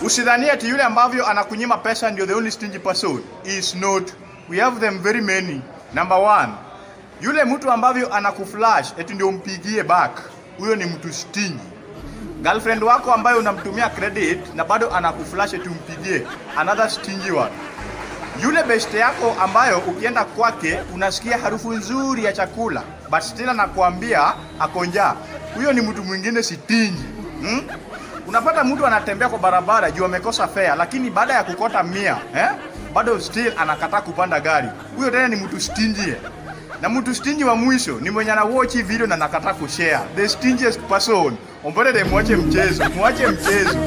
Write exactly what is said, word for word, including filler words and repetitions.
Usidhani ati yule ambavyo anakunyima pesa ndio the only stingy person. Is not. We have them very many. Number one, yule mtu ambavyo anakuflash eti ndio umpigie back, huyo ni mtu stingy. Girlfriend wako ambayo unamtumia credit na bado anakuflash eti umpigie, another stingy one. Yule best yako ambayo ukienda kwake unasikia harufu nzuri ya chakula but still anakuambia akonja, huyo ni mtu mwingine stingy. Hmm? Unapata mtu anatembea kwa barabara juu amekosa fare, lakini baada ya kukota mia eh, bado still anakataa kupanda gari. Huyo tena ni mtu stingy. Na mtu stingy wa mwisho ni mwenye ana watch video na nakataa kushare. The stingiest person. Ombole de mwache mchezo, mwache mchezo.